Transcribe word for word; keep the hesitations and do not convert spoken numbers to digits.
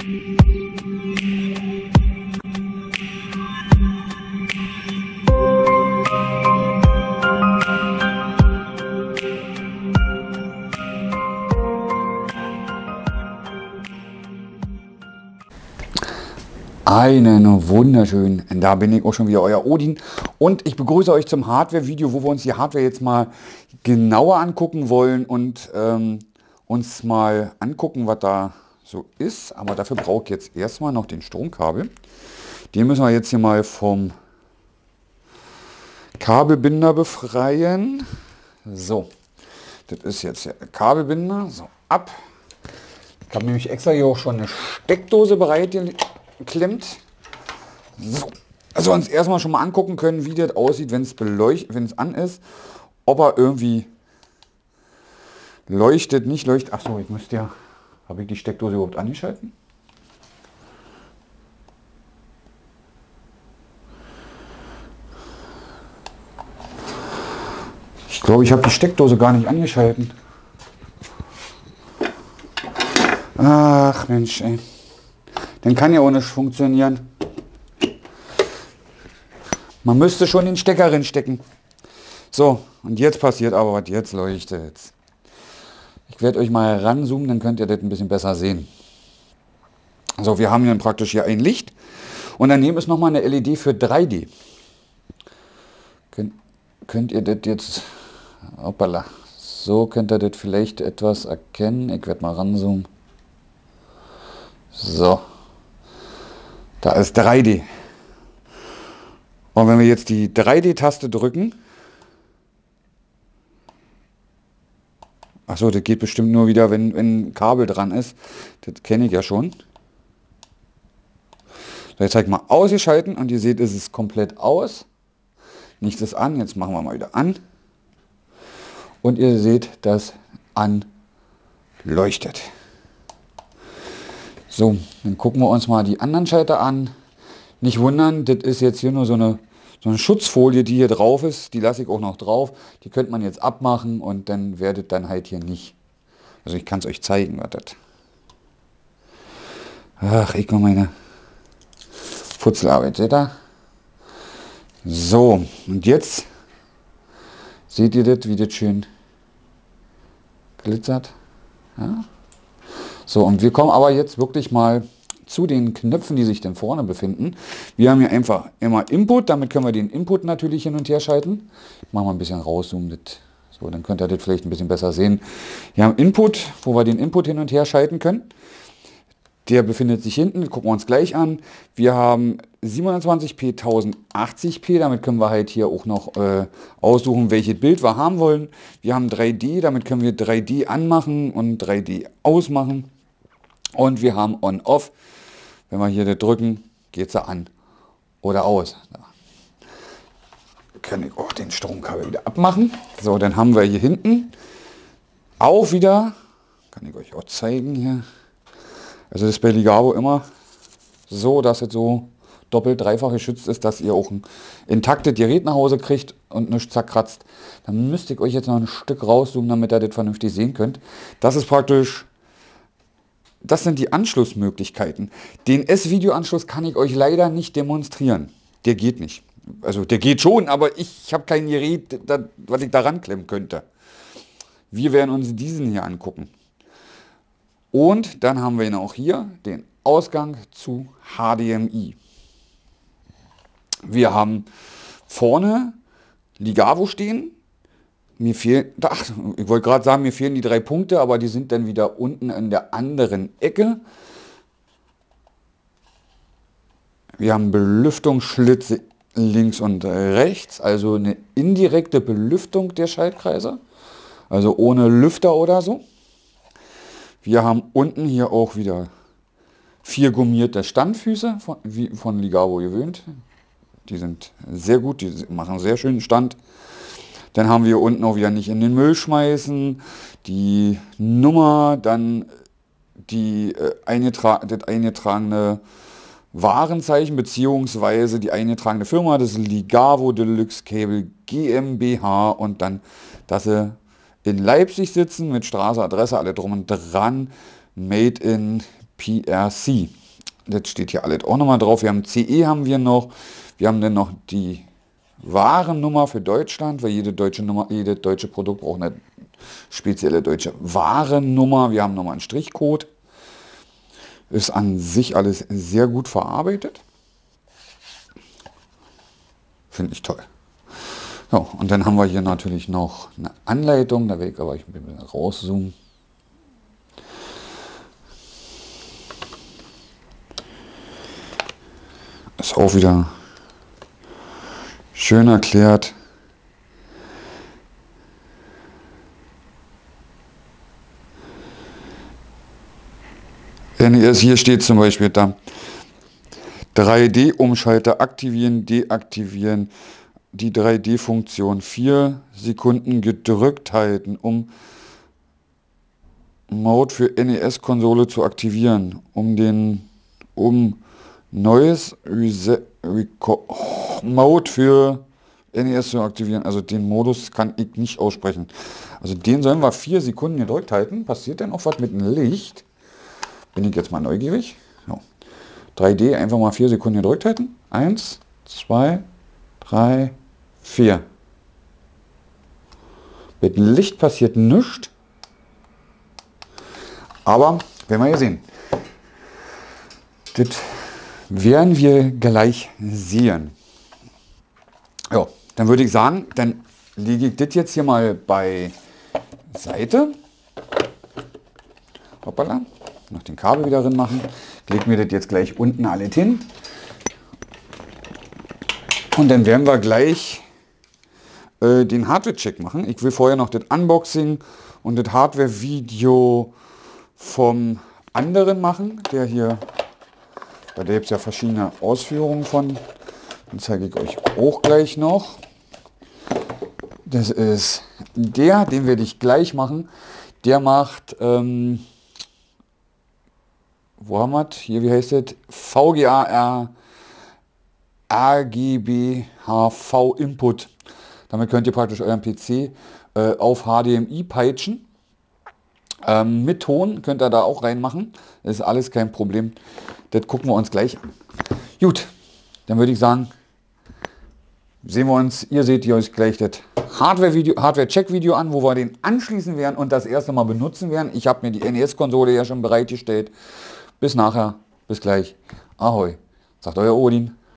Einen wunderschönen, da bin ich auch schon wieder, euer Odin, und ich begrüße euch zum Hardware-Video, wo wir uns die Hardware jetzt mal genauer angucken wollen und ähm, uns mal angucken, was da so ist. Aber dafür brauche ich jetzt erstmal noch den Stromkabel. Den müssen wir jetzt hier mal vom Kabelbinder befreien. So, das ist jetzt der Kabelbinder. So, ab. Ich habe nämlich extra hier auch schon eine Steckdose bereit geklemmt. So, also uns erstmal schon mal angucken können, wie das aussieht, wenn es beleuchtet, wenn es an ist, ob er irgendwie leuchtet, nicht leuchtet. Ach so, ich müsste ja, habe ich die Steckdose überhaupt angeschalten? Ich glaube, ich habe die Steckdose gar nicht angeschalten. Ach Mensch, ey. Dann kann ja auch nicht funktionieren. Man müsste schon den Stecker reinstecken. So, und jetzt passiert aber was, jetzt leuchtet es. Ich werde euch mal ranzoomen, dann könnt ihr das ein bisschen besser sehen. So, wir haben dann praktisch hier ein Licht und daneben ist nochmal eine L E D für drei D. Könnt, könnt ihr das jetzt, hoppala, so könnt ihr das vielleicht etwas erkennen. Ich werde mal ranzoomen. So. Da ist drei D. Und wenn wir jetzt die drei D-Taste drücken, achso, das geht bestimmt nur wieder, wenn, wenn ein Kabel dran ist. Das kenne ich ja schon. So, jetzt zeige ich mal ausgeschalten und ihr seht, es ist komplett aus. Nichts ist an. Jetzt machen wir mal wieder an. Und ihr seht, das anleuchtet. So, dann gucken wir uns mal die anderen Schalter an. Nicht wundern, das ist jetzt hier nur so eine, so eine Schutzfolie, die hier drauf ist. Die lasse ich auch noch drauf. Die könnte man jetzt abmachen und dann werdet dann halt hier nicht. Also ich kann es euch zeigen, was das. Ach, ich komme meine Futzelarbeit, seht ihr? So, und jetzt seht ihr das, wie das schön glitzert. Ja? So, und wir kommen aber jetzt wirklich mal zu den Knöpfen, die sich denn vorne befinden. Wir haben hier einfach immer Input, damit können wir den Input natürlich hin und her schalten. Ich mache mal ein bisschen rauszoomen, so, dann könnt ihr das vielleicht ein bisschen besser sehen. Wir haben Input, wo wir den Input hin und her schalten können. Der befindet sich hinten, gucken wir uns gleich an. Wir haben siebenhundertzwanzig p, tausendachtzig p, damit können wir halt hier auch noch äh, aussuchen, welches Bild wir haben wollen. Wir haben drei D, damit können wir drei D anmachen und drei D ausmachen. Und wir haben On-Off. Wenn wir hier drücken, geht es an oder aus. Da kann ich auch den Stromkabel wieder abmachen. So, dann haben wir hier hinten auch wieder, kann ich euch auch zeigen hier. Also das ist bei Ligavo immer so, dass es so doppelt, dreifach geschützt ist, dass ihr auch ein intaktes Gerät nach Hause kriegt und nichts zerkratzt. Dann müsste ich euch jetzt noch ein Stück rauszoomen, damit ihr das vernünftig sehen könnt. Das ist praktisch, das sind die Anschlussmöglichkeiten. Den S-Video-Anschluss kann ich euch leider nicht demonstrieren. Der geht nicht. Also der geht schon, aber ich habe kein Gerät, das, was ich da ranklemmen könnte. Wir werden uns diesen hier angucken. Und dann haben wir ihn auch hier, den Ausgang zu H D M I. Wir haben vorne Ligavo stehen. Mir fehlen, ach, ich wollte gerade sagen, mir fehlen die drei Punkte, aber die sind dann wieder unten in der anderen Ecke. Wir haben Belüftungsschlitze links und rechts, also eine indirekte Belüftung der Schaltkreise, also ohne Lüfter oder so. Wir haben unten hier auch wieder vier gummierte Standfüße, von, wie von Ligavo gewöhnt. Die sind sehr gut, die machen sehr schönen Stand. Dann haben wir unten auch wieder nicht in den Müll schmeißen. Die Nummer, dann die, äh, eingetra das eingetragene Warenzeichen beziehungsweise die eingetragene Firma, das ist Ligavo Deluxe Cable GmbH, und dann, dass sie in Leipzig sitzen mit Straße, Adresse, alle drum und dran, Made in P R C. Das steht hier alles auch nochmal drauf. Wir haben C E haben wir noch. Wir haben dann noch die Warennummer für Deutschland, weil jede deutsche Nummer, jedes deutsche Produkt braucht eine spezielle deutsche Warennummer. Wir haben nochmal einen Strichcode. Ist an sich alles sehr gut verarbeitet. Finde ich toll. Ja, und dann haben wir hier natürlich noch eine Anleitung. Da werde ich aber ich ein bisschen rauszoomen. Ist auch wieder schön erklärt. N E S, hier steht zum Beispiel da drei D-Umschalter aktivieren, deaktivieren, die drei D-Funktion vier Sekunden gedrückt halten, um Mode für N E S-Konsole zu aktivieren, um den um neues Reset, Reco Mode für N E S zu aktivieren. Also den Modus kann ich nicht aussprechen. Also den sollen wir vier Sekunden gedrückt halten. Passiert denn auch was mit dem Licht? Bin ich jetzt mal neugierig. Ja. drei D einfach mal vier Sekunden gedrückt halten. Eins, zwei, drei, vier. Mit dem Licht passiert nichts. Aber werden wir ja sehen. Das werden wir gleich sehen. Ja, dann würde ich sagen, dann lege ich das jetzt hier mal bei Seite. Hoppala. Noch den Kabel wieder drin machen. Lege mir das jetzt gleich unten alles hin. Und dann werden wir gleich äh, den Hardware-Check machen. Ich will vorher noch das Unboxing und das Hardware-Video vom anderen machen, der hier, bei der gibt es ja verschiedene Ausführungen von. Den zeige ich euch auch gleich noch. Das ist der, den werde ich gleich machen. Der macht, ähm, wo haben wir das? Hier, wie heißt das? V G A R R G B H V Input. Damit könnt ihr praktisch euren P C äh, auf H D M I peitschen. Ähm, mit Ton könnt ihr da auch reinmachen. Das ist alles kein Problem. Das gucken wir uns gleich an. Gut, dann würde ich sagen, sehen wir uns. Ihr seht ihr euch gleich das Hardware-Video, Hardware-Check-Video an, wo wir den anschließen werden und das erste Mal benutzen werden. Ich habe mir die N E S-Konsole ja schon bereitgestellt. Bis nachher, bis gleich. Ahoi, sagt euer Odin.